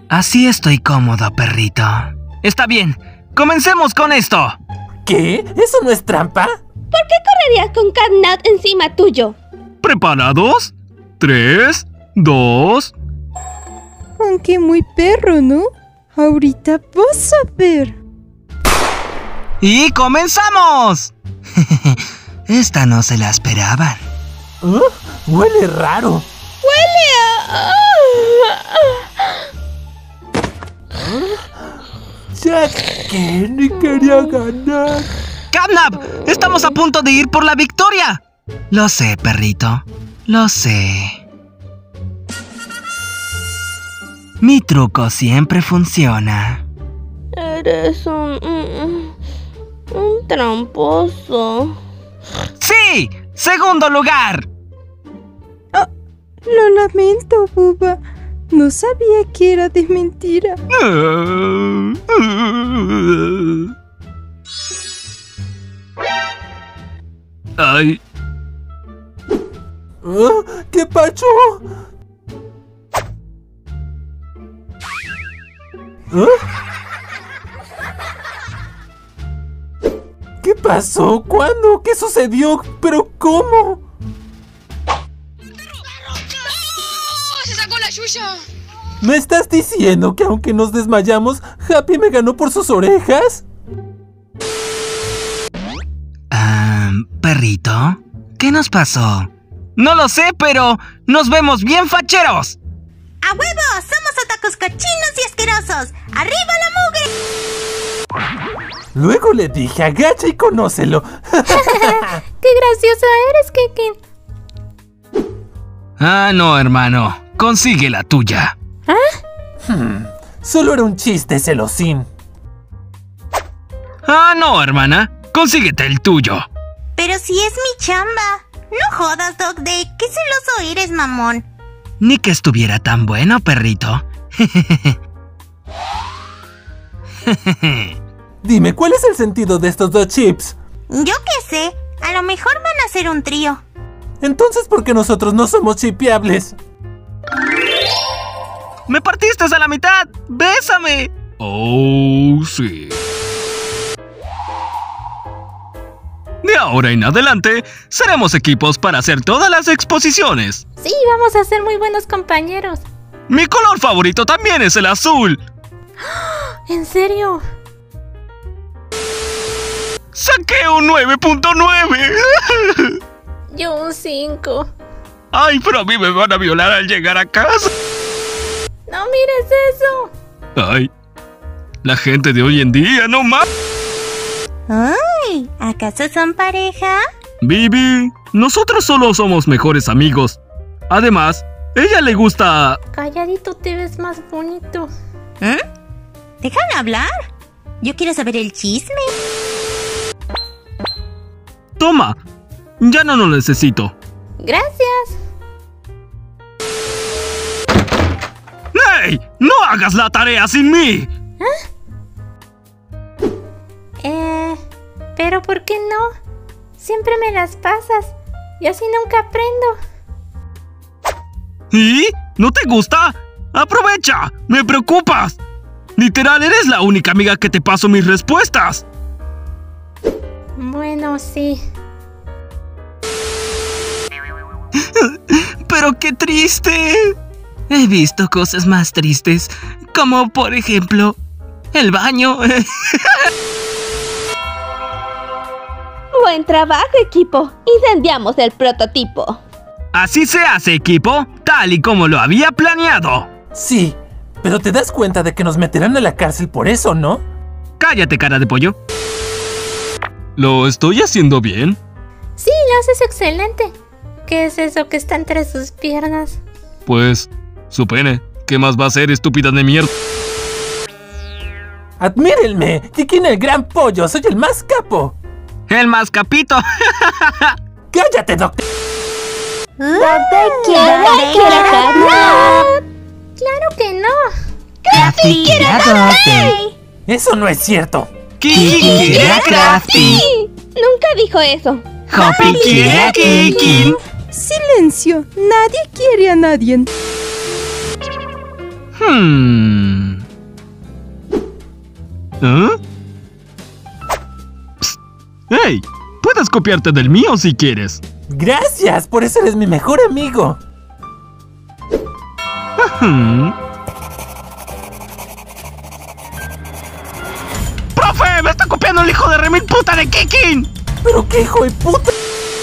Así estoy cómodo, perrito. Está bien, comencemos con esto. ¿Qué? ¿Eso no es trampa? ¿Por qué correrías con Catnap encima tuyo? ¿Preparados? 3, 2... Aunque muy perro, ¿no? Ahorita vas a ver. ¡Y comenzamos! Esta no se la esperaban. Huele raro. Ya que ni quería ganar. ¡Catnap! ¡Estamos a punto de ir por la victoria! Lo sé, perrito. Lo sé. Mi truco siempre funciona. Eres un tramposo. ¡Sí! ¡Segundo lugar! Lo lamento, Bubba. No sabía que era de mentira. Ay. ¿Qué pasó? ¿Qué pasó? ¿Cuándo? ¿Qué sucedió? ¿Pero cómo? ¡Se sacó la yuya! ¿Me estás diciendo que aunque nos desmayamos, Happy me ganó por sus orejas? Perrito, ¿qué nos pasó? No lo sé, pero nos vemos bien facheros. ¡A huevo! ¡Somos otakus cochinos y asquerosos! ¡Arriba la mugre! Luego le dije, agacha y conócelo. ¡Qué gracioso eres, Kikin! Ah, no, hermano. Consigue la tuya. Solo era un chiste, celosín. Ah, no, hermana. Consíguete el tuyo. Pero si es mi chamba. No jodas, Dog Day. ¡Qué celoso eres, mamón! Ni que estuviera tan bueno, perrito. Dime, ¿cuál es el sentido de estos dos chips? Yo qué sé. A lo mejor van a ser un trío. Entonces, ¿por qué nosotros no somos chipeables? ¡Me partiste a la mitad! ¡Bésame! Oh, sí. De ahora en adelante, seremos equipos para hacer todas las exposiciones. Sí, vamos a ser muy buenos compañeros. Mi color favorito también es el azul. ¿En serio? ¡Saqué un 9.9! Yo un 5. ¡Ay, pero a mí me van a violar al llegar a casa! ¡No mires eso! ¡Ay! La gente de hoy en día, no más. ¡Ay! ¿Acaso son pareja? Bibi, nosotros solo somos mejores amigos. Además, ella le gusta... Calladito te ves más bonito. Déjame hablar. Yo quiero saber el chisme. Toma, ya no lo necesito. Gracias. ¡Hey! ¡No hagas la tarea sin mí! ¿Pero por qué no? Siempre me las pasas y así nunca aprendo. ¿Y? ¿No te gusta? ¡Aprovecha! ¡Me preocupas! Literal, eres la única amiga que te paso mis respuestas. Bueno, sí. ¡Pero qué triste! He visto cosas más tristes, como por ejemplo, el baño. Buen trabajo, equipo. Incendiamos el prototipo. Así se hace, equipo, tal y como lo había planeado. Sí, pero te das cuenta de que nos meterán a la cárcel por eso, ¿no? Cállate, cara de pollo. ¿Lo estoy haciendo bien? Sí, lo haces excelente. ¿Qué es eso que está entre sus piernas? Pues, su pene. ¿Qué más va a ser, estúpida de mierda? ¡Admírenme! ¡Kikin el gran pollo! ¡Soy el más capo! ¡El más capito! ¡Cállate, doctor! ¿Dónde quiere ¡Claro que no! ¡Crafty quiere a Dog Day! ¡Eso no es cierto! ¡Kiki quiere a Crafty! Nunca dijo eso. ¡Hoppy quiere a Kikin! Silencio. Nadie quiere a nadie. Psst. ¡Hey! Puedes copiarte del mío si quieres. Gracias, por eso eres mi mejor amigo. ¡Profe! ¡Me está copiando el hijo de remil puta de Kikin! ¿Pero qué hijo de puta?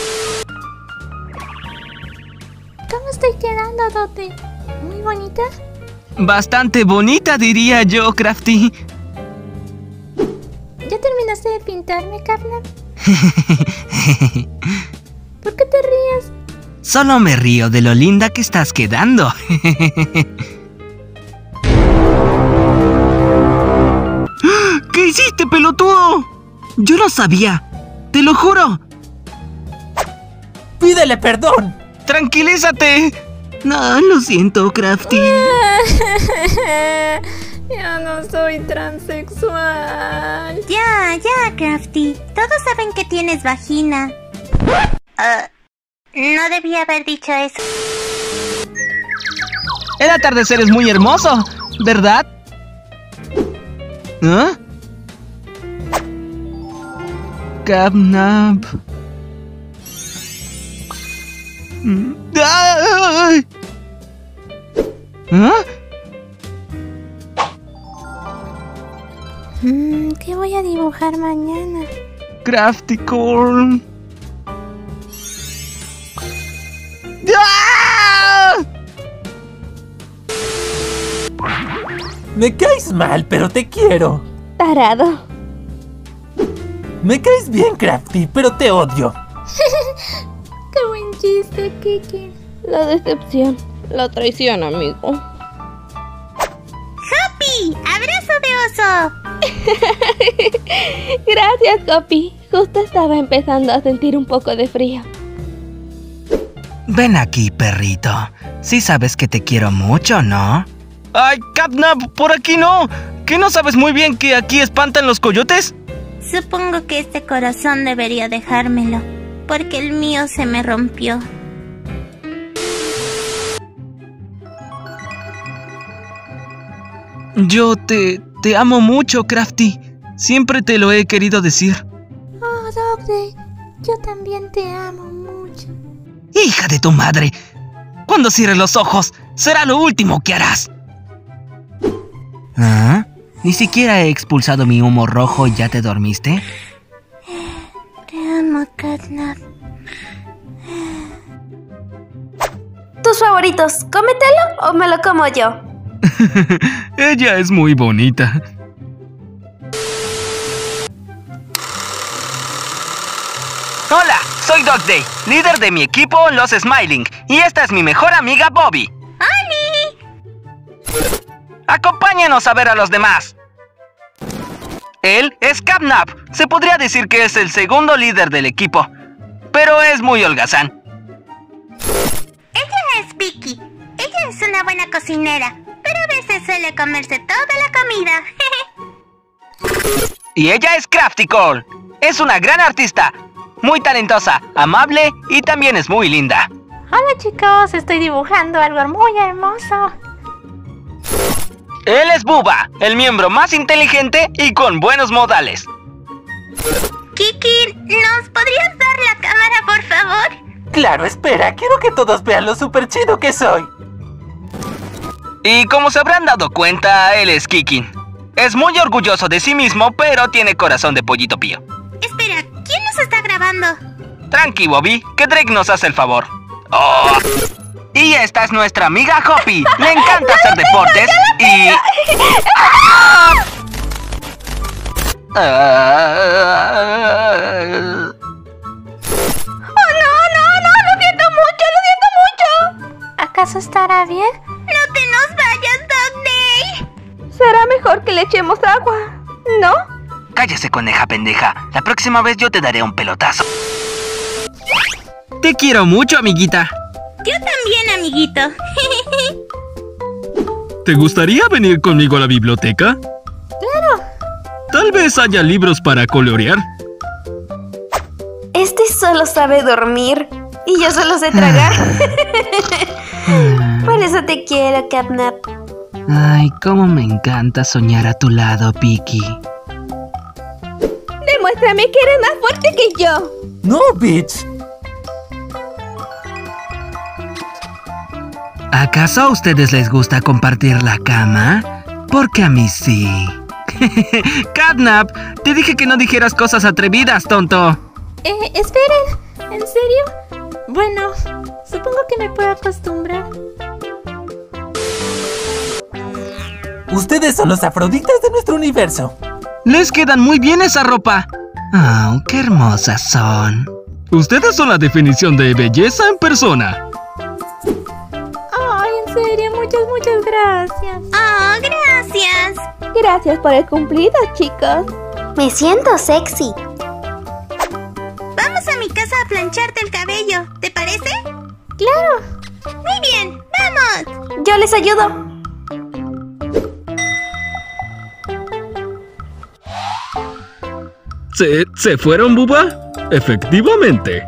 ¿Cómo estoy quedando, Dote? ¿Muy bonita? Bastante bonita, diría yo, Crafty. ¿Ya terminaste de pintarme, Capnap? ¿Por qué te ríes? Solo me río de lo linda que estás quedando. ¿Qué hiciste, pelotudo? Yo no sabía. Te lo juro. ¡Pídele perdón! ¡Tranquilízate! No, lo siento, Crafty. Ya no soy transexual. Ya, Crafty. Todos saben que tienes vagina. No debía haber dicho eso. El atardecer es muy hermoso, ¿verdad? ¿Ah? Capnap. ¡Ay! ¿Ah? ¿Qué voy a dibujar mañana? Crafty Corn. ¡Ah! Me caes mal, pero te quiero. Tarado. Me caes bien, Crafty, pero te odio. Qué buen chiste, Kiki. La decepción, la traición, amigo. ¡Happy! ¡Abrazo de oso! Gracias, Copy. Justo estaba empezando a sentir un poco de frío. Ven aquí, perrito. Sí sabes que te quiero mucho, ¿no? ¡Ay, Capnap! ¡Por aquí no! ¿Qué no sabes muy bien que aquí espantan los coyotes? Supongo que este corazón debería dejármelo, porque el mío se me rompió. Yo te amo mucho, Crafty. Siempre te lo he querido decir. Oh, Dote, yo también te amo mucho. ¡Hija de tu madre! Cuando cierres los ojos, será lo último que harás. ¿Ah? ¿Ni siquiera he expulsado mi humo rojo y ya te dormiste? Te amo, Catnap. ¿Tus favoritos? ¿Cómetelo o me lo como yo? Ella es muy bonita. Hola, soy Dog Day, líder de mi equipo, los Smiling, y esta es mi mejor amiga Bobby. ¡Oli! Acompáñanos a ver a los demás. Él es Capnap. Se podría decir que es el segundo líder del equipo, pero es muy holgazán. Ella es Vicky. Ella es una buena cocinera, pero a veces suele comerse toda la comida. Y ella es Crafty Cole. Es una gran artista, muy talentosa, amable y también es muy linda. Hola chicos, estoy dibujando algo muy hermoso. Él es Bubba, el miembro más inteligente y con buenos modales. Kiki, ¿nos podrías dar la cámara, por favor? Claro, espera, quiero que todos vean lo súper chido que soy. Y como se habrán dado cuenta, él es Kikin. Es muy orgulloso de sí mismo, pero tiene corazón de pollito pío. Espera, ¿quién nos está grabando? Tranqui, Bobby, que Drake nos hace el favor. ¡Oh! Y esta es nuestra amiga Hoppy. Le encanta hacer deportes y... ¡Ah! Lo siento mucho. ¿Acaso estará bien? ¡No te nos vayas, Dog Day! Será mejor que le echemos agua, ¿no? Cállese, coneja pendeja. La próxima vez yo te daré un pelotazo. Te quiero mucho, amiguita. Yo también, amiguito. ¿Te gustaría venir conmigo a la biblioteca? Claro. Tal vez haya libros para colorear. Este solo sabe dormir y yo solo sé tragar. Por eso te quiero, Capnap. Ay, cómo me encanta soñar a tu lado, Vicky. Demuéstrame que eres más fuerte que yo. No, bitch. ¿Acaso a ustedes les gusta compartir la cama? Porque a mí sí. Catnap, te dije que no dijeras cosas atrevidas, tonto. Esperen, ¿en serio? Bueno, supongo que me puedo acostumbrar. Ustedes son los afroditas de nuestro universo. Les quedan muy bien esa ropa. Oh, qué hermosas son. Ustedes son la definición de belleza en persona. Ay, en serio, muchas gracias. ¡Oh, gracias! Gracias por el cumplido, chicos. Me siento sexy. Vamos a mi casa a plancharte el cabello, ¿te parece? ¡Claro! Muy bien, ¡vamos! Yo les ayudo. ¿Se fueron, Buba? Efectivamente.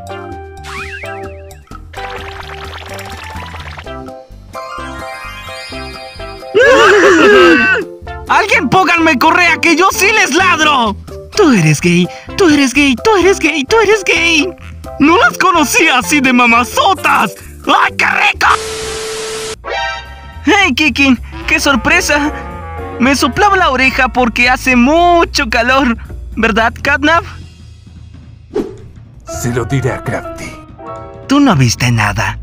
¡Alguien pónganme correa que yo sí les ladro! Tú eres gay, tú eres gay, tú eres gay, tú eres gay. ¡No las conocía así de mamazotas! ¡Ay, qué rico! ¡Hey, Kikin! ¡Qué sorpresa! Me soplaba la oreja porque hace mucho calor. ¿Verdad, Catnap? Se lo diré a Crafty. Tú no viste nada.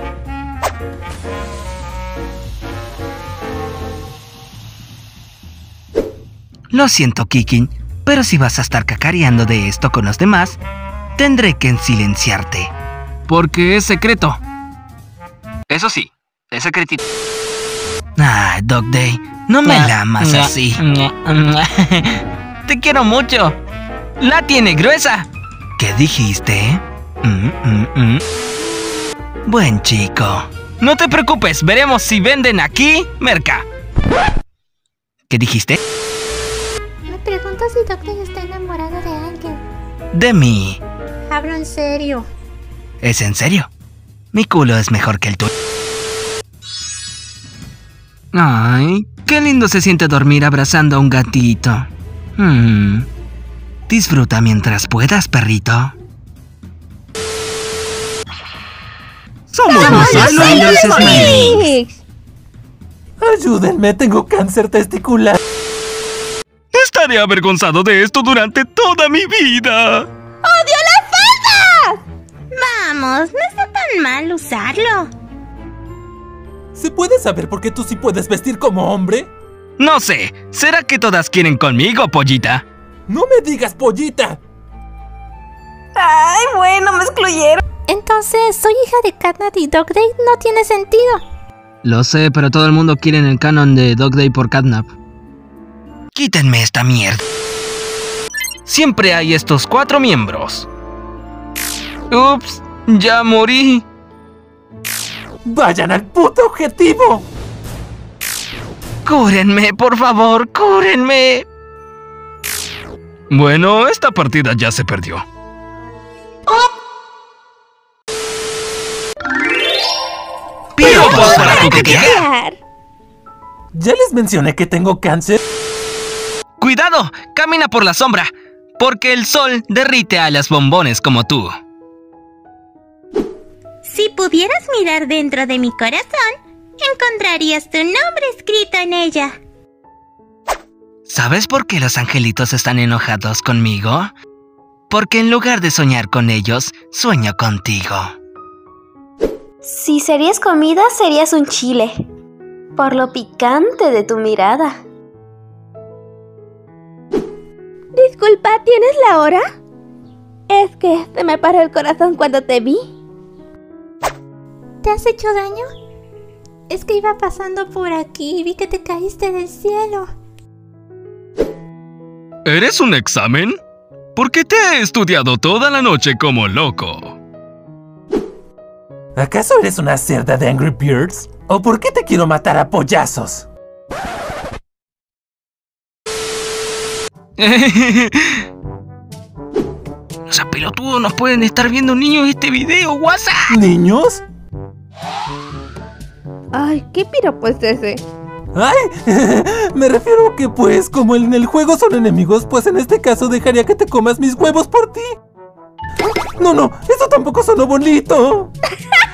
Lo siento, Kikin, pero si vas a estar cacareando de esto con los demás, tendré que silenciarte. Porque es secreto. Eso sí, es secretito. Ay, Dog Day, no me la amas así. Te quiero mucho. La tiene gruesa. ¿Qué dijiste? Buen chico. No te preocupes, veremos si venden aquí merca. ¿Qué dijiste? Me pregunto si Doctor está enamorado de alguien. De mí. Hablo en serio. ¿Es en serio? Mi culo es mejor que el tuyo. Ay, qué lindo se siente dormir abrazando a un gatito. Disfruta mientras puedas, perrito. ¡Somos los Smiley! Ayúdenme, tengo cáncer testicular. Estaré avergonzado de esto durante toda mi vida. Vamos, no está tan mal usarlo. ¿Se puede saber por qué tú sí puedes vestir como hombre? No sé, ¿será que todas quieren conmigo, pollita? ¡No me digas pollita! Ay, bueno, me excluyeron. Entonces, soy hija de Catnap y Dog Day, no tiene sentido. Lo sé, pero todo el mundo quiere en el canon de Dog Day por Catnap. Quítenme esta mierda. Siempre hay estos 4 miembros. Ups, ya morí. ¡Vayan al puto objetivo! ¡Cúrenme, por favor, cúrenme! Bueno, esta partida ya se perdió. ¡Piropos para coquetear! ¿Ya les mencioné que tengo cáncer? ¡Cuidado! Camina por la sombra, porque el sol derrite a las bombones como tú. Si pudieras mirar dentro de mi corazón, encontrarías tu nombre escrito en ella. ¿Sabes por qué los angelitos están enojados conmigo? Porque en lugar de soñar con ellos, sueño contigo. Si serías comida, serías un chile. Por lo picante de tu mirada. Disculpa, ¿tienes la hora? Es que se me paró el corazón cuando te vi. ¿Te has hecho daño? Es que iba pasando por aquí y vi que te caíste del cielo. ¿Eres un examen? Porque te he estudiado toda la noche como loco. ¿Acaso eres una cerda de Angry Birds? ¿O por qué te quiero matar a pollazos? Los pelotudos nos pueden estar viendo niños este video, WhatsApp. ¿Niños? Ay, ¿qué piropo es ese? ¡Ay! Me refiero que pues como en el juego son enemigos, pues en este caso dejaría que te comas mis huevos por ti. No, eso tampoco sonó bonito.